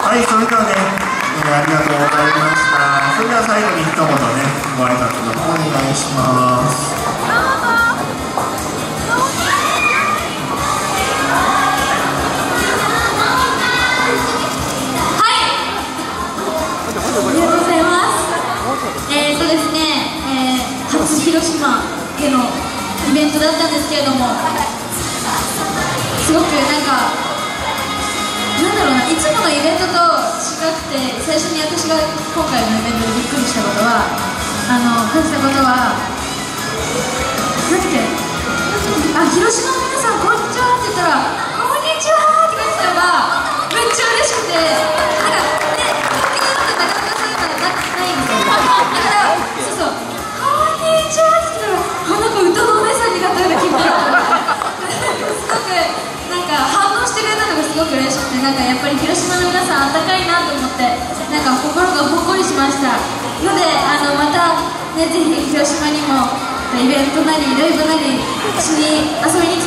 はい、それではね、ありがとうございました。それでは最後に一言ね、ご挨拶の方お願いします。 ありがとうございます。ですね、初広島でのイベントだったんですけれども、すごくなんだろうな、いつものイベントと違くて、最初に私が今回のイベントでびっくりしたことは、感じたことは、なんて広島の皆さんこんにちはって言ったら、こんにちはって感じたのがめっちゃ嬉しくて、なかなかそういうのないんですよ。だからそうこんにちはって言ったら、なんか歌のお姉さんになったような気分すごく反応してくれたのがすごく嬉しくて、やっぱり広島の皆さんあったかいなと思って、心がほっこりしましたので、またね、ぜひ広島にもイベントなりライブなりしに遊びに